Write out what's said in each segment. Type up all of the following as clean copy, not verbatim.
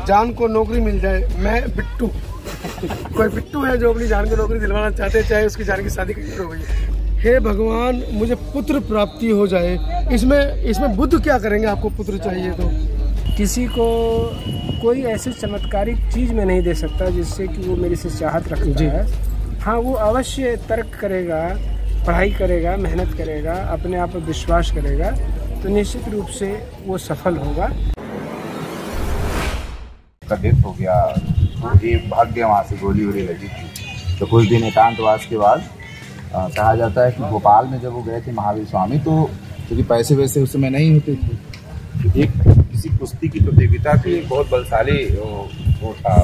जान को नौकरी मिल जाए। मैं बिट्टू, कोई बिट्टू है जो अपनी जान को नौकरी दिलवाना चाहते हैं, चाहे उसकी जान की शादी कहीं हो गई। हे भगवान, मुझे पुत्र प्राप्ति हो जाए। इसमें बुद्ध क्या करेंगे? आपको पुत्र चाहिए तो किसी को कोई ऐसी चमत्कारिक चीज़ में नहीं दे सकता जिससे कि वो मेरे से चाहत रखता है। हाँ, वो अवश्य तर्क करेगा, पढ़ाई करेगा, मेहनत करेगा, अपने आप पर विश्वास करेगा, तो निश्चित रूप से वो सफल होगा। डेथ हो गया, ये भाग गया वहाँ से, गोली वोली लगी थी। तो कुछ दिन एकांतवास के बाद कहा जाता है कि भोपाल में जब वो गए थे महावीर स्वामी, तो क्योंकि पैसे वैसे उस समय नहीं होते थे, एक किसी कुश्ती की प्रतियोगिता थी। एक बहुत बलशाली वो था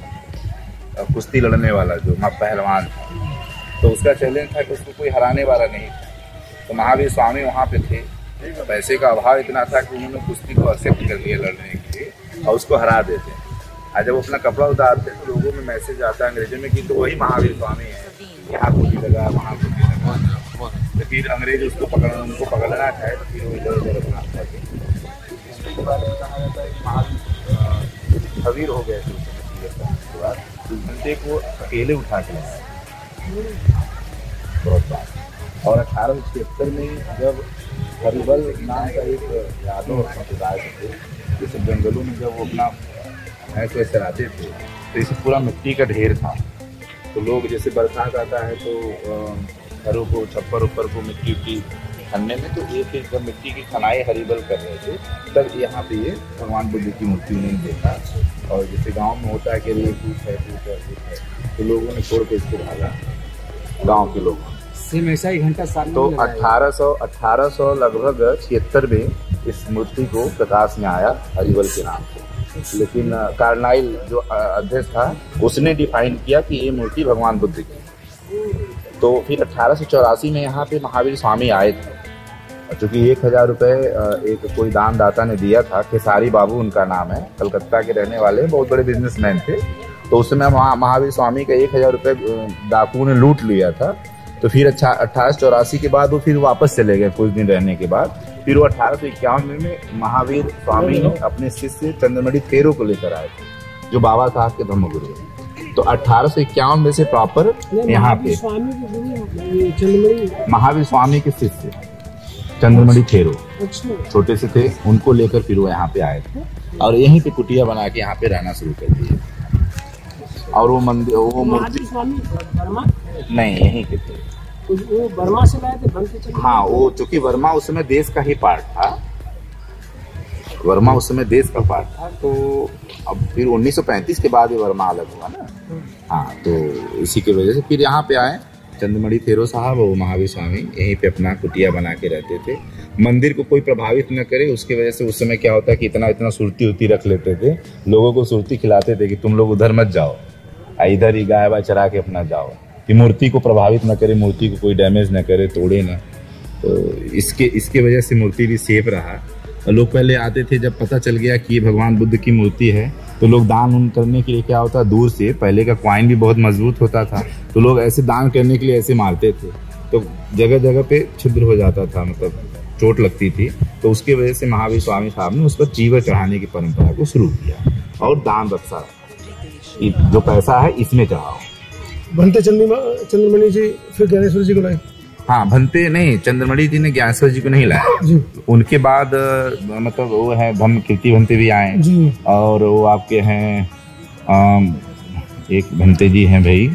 कुश्ती लड़ने वाला जो पहलवान था, तो उसका चैलेंज था कि उसको कोई हराने वाला नहीं था। तो महावीर स्वामी वहाँ पे थे, पैसे का अभाव इतना था कि उन्होंने कुश्ती को एक्सेप्ट कर लिया लड़ने के लिए और उसको हरा देते। आज जब अपना कपड़ा उतारते हैं तो लोगों में मैसेज आता है अंग्रेजों में कि तो वही महावीर स्वामी है, यहाँ गोली लगा, वहाँ गोली लगा। तो फिर अंग्रेज उनको पकड़ना चाहे तो फिर वो इधर उधर अपना उसके बाद महावीर हो गए थे। उसके बाद घंटे को अकेले उठा के लाया बहुत बात। और 1876 में जब हरिबल नाम का एक यादव समुदाय थे, जैसे जंगलों में जब वो अपना ऐसे चलाते थे, तो इसे पूरा मिट्टी का ढेर था। तो लोग जैसे बरसात आता है तो घरों को छप्पर ऊपर को मिट्टी उट्टी खनने में, तो ये फिर जब मिट्टी की खनाई हरिबल कर रहे थे तब यहाँ पे ये भगवान बुद्ध की मूर्ति उन्होंने देखा। और जैसे गांव में होता है कि ये कुछ है, तो लोगों ने छोड़ के इसको भागा, गाँव के लोग। सेम ऐसा ही घंटा साल तो 1800 लगभग 76 में इस मूर्ति को प्रकाश में आया हरिबल के नाम से। लेकिन कार्नाइल जो अध्यक्ष था उसने डिफाइन किया कि ये मूर्ति भगवान बुद्ध की। तो फिर 1884 में यहाँ पे महावीर स्वामी आए थे, चूँकि 1000 रुपये एक कोई दानदाता ने दिया था। खेसारी बाबू उनका नाम है, कलकत्ता के रहने वाले बहुत बड़े बिजनेसमैन थे। तो उस समय महावीर स्वामी का 1000 रुपये डाकुओं ने लूट लिया था। तो फिर 1884 के बाद वो फिर वापस चले गए कुछ दिन रहने के बाद। फिर वो 1851 में महावीर स्वामी अपने शिष्य चंद्रमणि थेरो को लेकर आए थे, जो बाबा साहब के धर्मगुरु हैं। तो 1851 में से प्रॉपर यहाँ पे महावीर स्वामी के शिष्य चंद्रमणि थेरो छोटे से थे, उनको लेकर फिर वो यहाँ पे आए थे और यहीं पे कुटिया बना के यहाँ पे रहना शुरू कर दिए। और वो मंदिर, वो मूर्ति नहीं यहीं के थे, वो बर्मा से लाए थे। हाँ, वो चूंकि वर्मा उस समय देश का ही पार्ट था, वर्मा उस समय देश का पार्ट था। तो अब फिर 1935 के बाद ये वर्मा अलग हुआ ना। हाँ, तो इसी की वजह से फिर यहाँ पे आए चंद्रमणि थेरो साहब और महावीर स्वामी यहीं पे अपना कुटिया बना के रहते थे। मंदिर को कोई प्रभावित न करे उसकी वजह से उस समय क्या होता है कि इतना सुरती उरती रख लेते थे, लोगों को सुरती खिलाते थे कि तुम लोग उधर मत जाओ, इधर ही गाय वाय चरा के अपना जाओ, कि मूर्ति को प्रभावित न करे, मूर्ति को कोई डैमेज न करे, तोड़े ना। तो इसके वजह से मूर्ति भी सेफ रहा। लोग पहले आते थे, जब पता चल गया कि ये भगवान बुद्ध की मूर्ति है तो लोग दान उन करने के लिए क्या होता है, दूर से, पहले का कॉइन भी बहुत मजबूत होता था, तो लोग ऐसे दान करने के लिए ऐसे मारते थे, तो जगह जगह पे छिद्र हो जाता था, मतलब चोट लगती थी। तो उसकी वजह से महावीर स्वामी साहब ने उस पर चीवर चढ़ाने की परंपरा को शुरू किया और दान रक्षा, जो पैसा है इसमें चढ़ाओ। भंते चंद्रमणि जी फिर ज्ञानेश्वर जी को लाए। हाँ, भंते नहीं, चंद्रमणि जी ने ज्ञानेश्वर जी को नहीं लाया। उनके बाद मतलब वो है धम्म कीर्ति भंते भी आए जी। और वो आपके हैं एक भंते जी हैं भाई,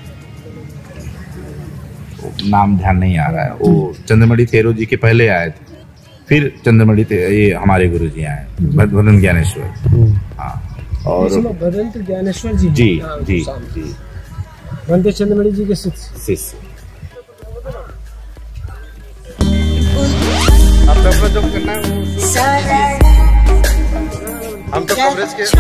नाम ध्यान नहीं आ रहा है, वो चंद्रमणि थेरो जी के पहले आए थे, फिर चंद्रमणि ये हमारे गुरु जी आए भदंत ज्ञानेश्वर। हाँ, और भदंत ज्ञानेश्वर जी जी जी जी भंते चंद्रमणि जी के शिष्य। आप तो जो करना है हम तो कवरेज के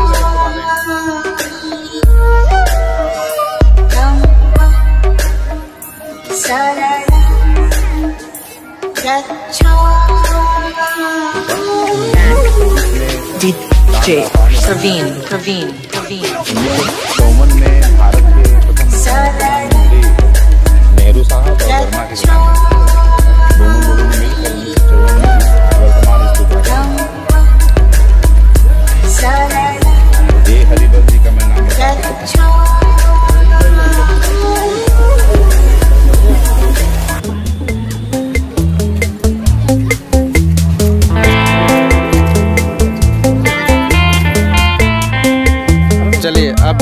DJ Praveen कॉमन में भारत के प्रथम नेहरू साहब और वर्मा के दोनों लोगों ने मिलकर वर्तमान स्थिति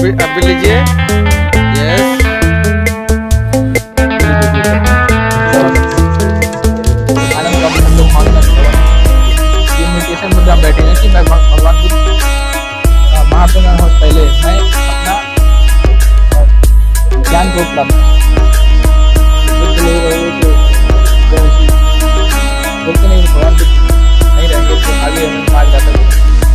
अभी लीजिए। यस, मेडिटेशन में आप बैठेंगे कि मैं भगवान बुद्ध महात्मा पहले मैं अपना ज्ञान को उपलब्ध बोलते नहीं, भगवान बुद्ध नहीं रहेंगे तो आगे हमें मार जाता है।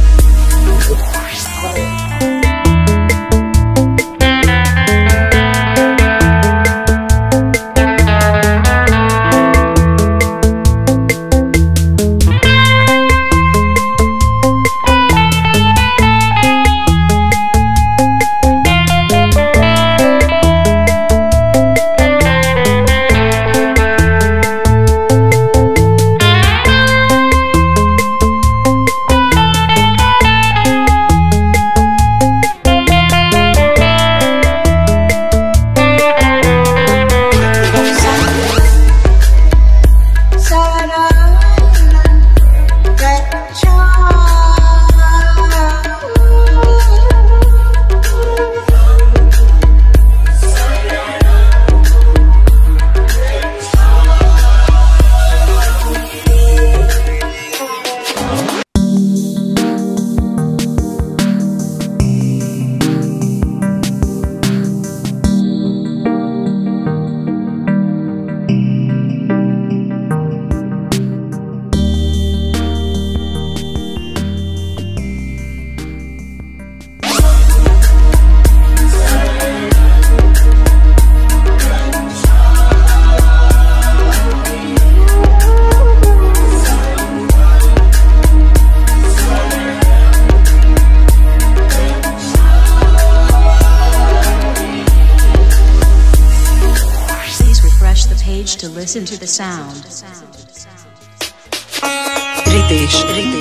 To listen to the sound. Ritesh.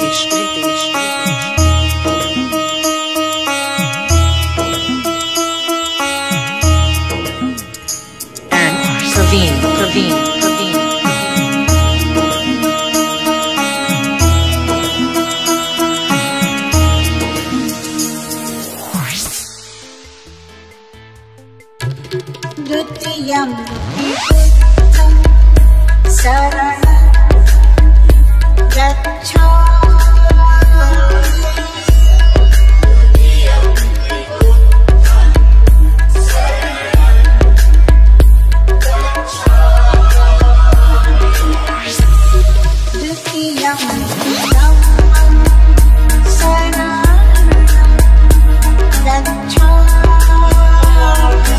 And Praveen. शरण गच्छामि। द्वितीयं धम्मं शरणं गच्छामि।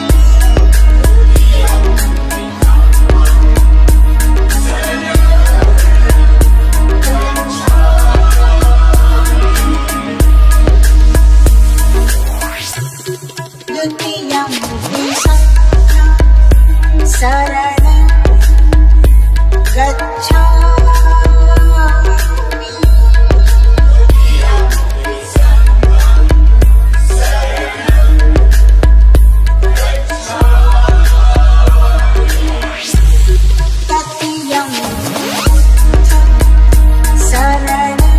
शरणं गच्छामि। तृतीयं बुद्धं शरणं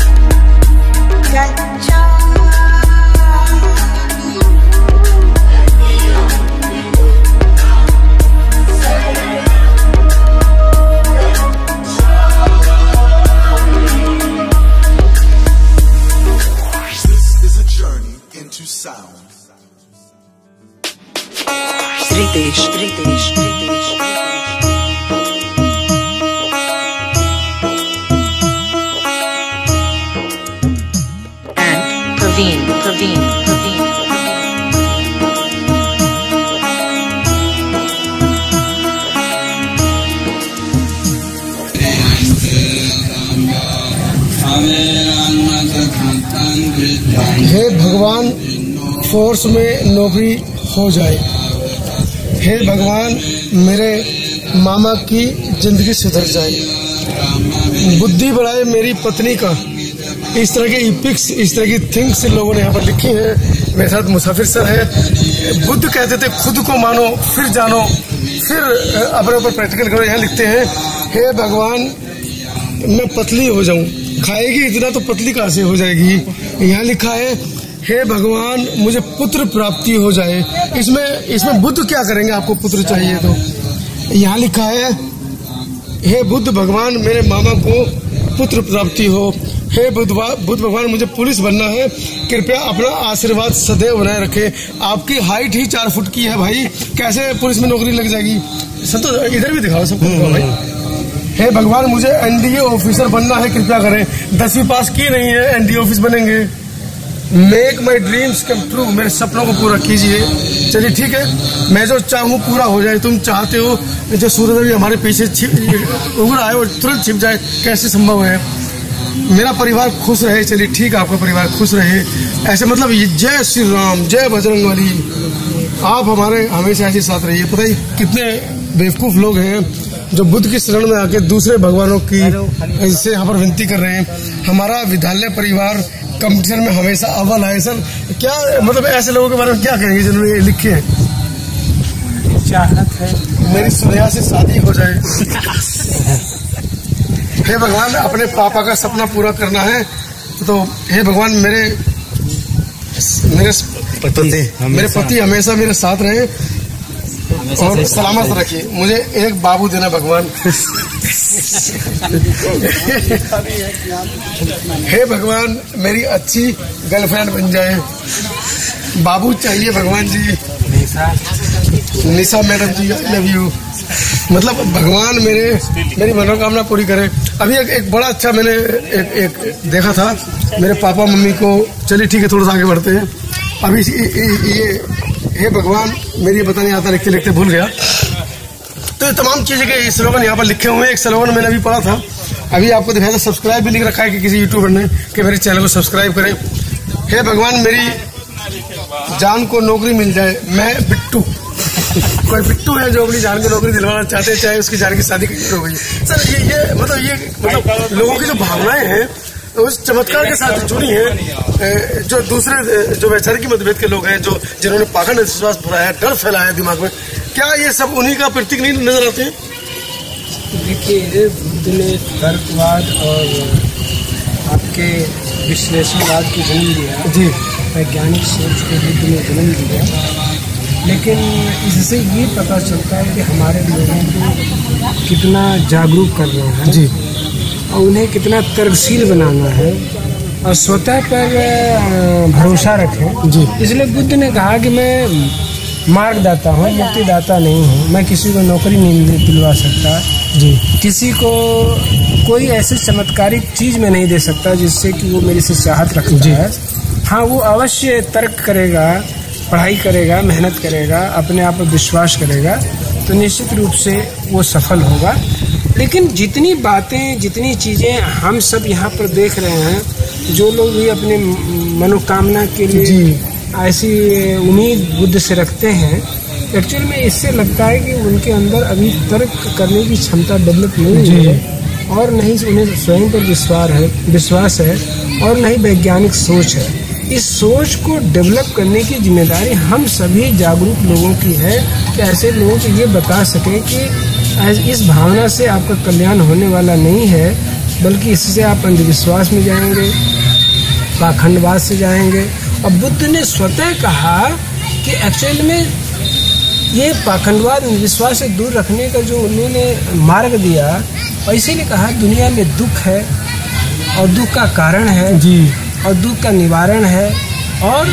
गच्छामि। Ritesh. And Praveen. हे भगवान, फोर्स में नौकरी हो जाए। हे भगवान, मेरे मामा की जिंदगी सुधर जाए। बुद्धि बढ़ाए मेरी पत्नी का। इस तरह के इपिक्स, इस तरह की थिंग्स लोगों ने यहाँ पर लिखी हैं। मेरे साथ मुसाफिर सर है। बुद्ध कहते थे खुद को मानो, फिर जानो, फिर अपने ऊपर प्रैक्टिकल करो। यहाँ लिखते हैं, हे भगवान, मैं पतली हो जाऊं। खाएगी इतना तो पतली कहाँ से हो जाएगी। यहाँ लिखा है, हे भगवान मुझे पुत्र प्राप्ति हो जाए। इसमें बुद्ध क्या करेंगे? आपको पुत्र चाहिए तो यहाँ लिखा है, हे बुद्ध भगवान मेरे मामा को पुत्र प्राप्ति हो। हे बुद्ध भगवान मुझे पुलिस बनना है, कृपया अपना आशीर्वाद सदैव बनाए रखे। आपकी हाइट ही 4 फुट की है भाई, कैसे पुलिस में नौकरी लग जाएगी? संतो इधर भी दिखाओ सबको भाई। हे भगवान मुझे एनडीए ऑफिसर बनना है, कृपया करें। 10वीं पास की नहीं है, एनडीए ऑफिस बनेंगे। Make my dreams come true, मेरे सपनों को पूरा कीजिए। चलिए ठीक है, मैं जो चाहूँ पूरा हो जाए। तुम चाहते हो जो सूरज अभी हमारे पीछे उग रहा है वो तुरंत छिप जाए, कैसे संभव है? मेरा परिवार खुश रहे। चलिए ठीक है, आपका परिवार खुश रहे। ऐसे मतलब जय श्री राम, जय बजरंगबली, आप हमारे हमेशा ऐसे साथ रहिए। पता ही कितने बेवकूफ लोग हैं जो बुद्ध की शरण में आके दूसरे भगवानों की इससे यहाँ पर विनती कर रहे हैं। हमारा विद्यालय परिवार कंपटीशन में हमेशा अव्वल है। सर क्या मतलब ऐसे लोगों के बारे में क्या कहेंगे जिन्होंने ये लिखे हैं? चाहत है मेरी सुनेहा से शादी हो जाए। हे भगवान अपने पापा का सपना पूरा करना है तो हे भगवान मेरे पति हमेशा मेरे साथ रहे और सलामत रखिए। मुझे एक बाबू देना भगवान। हे भगवान मेरी अच्छी गर्लफ्रेंड बन जाए। बाबू चाहिए भगवान जी। Nisha madam ji I love you. मतलब भगवान मेरी मनोकामना पूरी करे। अभी एक बड़ा अच्छा मैंने एक देखा था मेरे पापा मम्मी को। चलिए ठीक है, थोड़ा सा आगे बढ़ते हैं। अभी ये हे भगवान मेरी पता नहीं आता, लिखते लिखते भूल गया। तो ये तमाम चीज़ें के स्लोगन यहाँ पर लिखे हुए हैं। एक स्लोगन मैंने अभी पढ़ा था, अभी आपको दिखाया था। सब्सक्राइब भी लिख रखा है कि किसी यूट्यूबर ने कि मेरे चैनल को सब्सक्राइब करें। हे भगवान मेरी जान को नौकरी मिल जाए। मैं बिट्टू, कोई बिट्टू है जो अपनी जान को नौकरी दिलवाना चाहते हैं, चाहे उसकी जान की शादी कहीं हो गई। सर ये मतलब लोगों की जो भावनाएं हैं उस चमत्कार के साथ जुड़ी है। जो दूसरे जो वैचारिक मतभेद के लोग हैं, जो जिन्होंने पाखंड विश्वास भराया, डर फैलाया दिमाग में, क्या ये सब उन्हीं का प्रतीक नहीं नजर आते हैं? देखिए बुद्ध ने तर्कवाद और आपके विश्लेषणवाद को जन्म दिया जी, वैज्ञानिक सोच को बुद्ध ने जन्म दिया। लेकिन इससे ये पता चलता है कि हमारे लोगों को कितना जागरूक कर रहे हैं जी, और उन्हें कितना तर्कशील बनाना है और स्वतः पर भरोसा रखें जी। इसलिए बुद्ध ने कहा कि मैं मार्गदाता हूँ, मुक्तिदाता नहीं हूँ। मैं किसी को नौकरी नहीं दिलवा सकता जी, किसी को कोई ऐसी चमत्कारिक चीज़ में नहीं दे सकता जिससे कि वो मेरी से चाहत रखता है। हाँ, वो अवश्य तर्क करेगा, पढ़ाई करेगा, मेहनत करेगा, अपने आप पर विश्वास करेगा तो निश्चित रूप से वो सफल होगा। लेकिन जितनी बातें, जितनी चीज़ें हम सब यहाँ पर देख रहे हैं, जो लोग भी अपने मनोकामना के लिए ऐसी उम्मीद बुद्ध से रखते हैं, एक्चुअल में इससे लगता है कि उनके अंदर अभी तर्क करने की क्षमता डेवलप नहीं है और नहीं उन्हें स्वयं पर विश्वास है और नहीं वैज्ञानिक सोच है। इस सोच को डेवलप करने की जिम्मेदारी हम सभी जागरूक लोगों की है कि ऐसे लोगों को ये बता सकें कि इस भावना से आपका कल्याण होने वाला नहीं है, बल्कि इससे आप अंधविश्वास में जाएंगे, पाखंडवाद से जाएंगे। और बुद्ध ने स्वतः कहा कि एक्चुअल में ये पाखंडवाद अंधविश्वास से दूर रखने का जो उन्होंने मार्ग दिया, और इसीलिए कहा दुनिया में दुख है और दुख का कारण है जी, और दुख का निवारण है और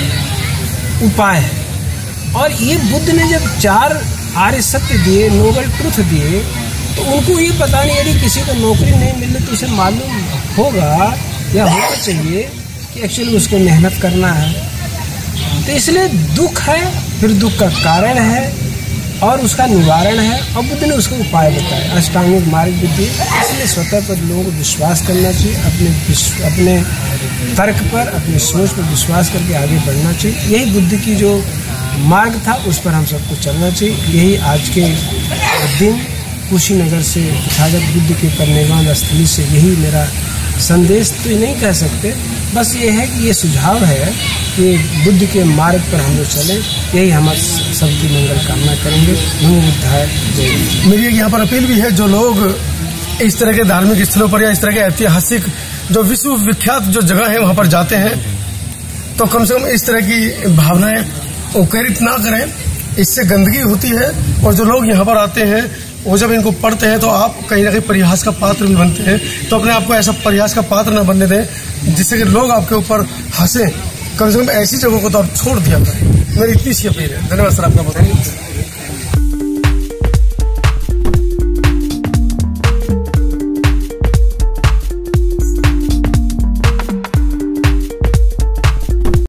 उपाय है। और ये बुद्ध ने जब 4 आर्य सत्य दिए, नोबल ट्रुथ दिए, तो उनको ये पता नहीं, यदि किसी को नौकरी नहीं मिले तो उसे मालूम होगा या होना चाहिए कि एक्चुअली उसको मेहनत करना है। तो इसलिए दुख है, फिर दुख का कारण है और उसका निवारण है, और बुद्ध ने उसका उपाय बताया, अष्टांगिक मार्ग बुद्धि। इसलिए स्वतः पर लोगों को विश्वास करना चाहिए, अपने तर्क पर, अपनी सोच पर विश्वास करके आगे बढ़ना चाहिए। यही बुद्ध की जो मार्ग था उस पर हम सबको चलना चाहिए। यही आज के दिन कुशीनगर से तथागत बुद्ध के परिनिर्वाण स्थली से यही मेरा संदेश तो ये नहीं कह सकते, बस ये है कि ये सुझाव है कि बुद्ध के मार्ग पर हम लोग चलें। यही हम सबकी मंगल कामना करेंगे। नमो बुद्धाय जय हिंद। मेरी यहाँ पर अपील भी है, जो लोग इस तरह के धार्मिक स्थलों पर या इस तरह के ऐतिहासिक जो विश्व विख्यात जो जगह है वहाँ पर जाते हैं, तो कम से कम इस तरह की भावनाएं ओकेरित ना करें, इससे गंदगी होती है। और जो लोग यहाँ पर आते हैं वो जब इनको पढ़ते हैं तो आप कहीं ना कहीं परिहास का पात्र भी बनते हैं। तो अपने आप को ऐसा परिहास का पात्र न बनने दें जिससे कि लोग आपके ऊपर हंसे। कम से कम ऐसी जगहों को तो आप छोड़ दिया करें। मेरी इतनी सी अपील है। धन्यवाद सर आपका बहुत।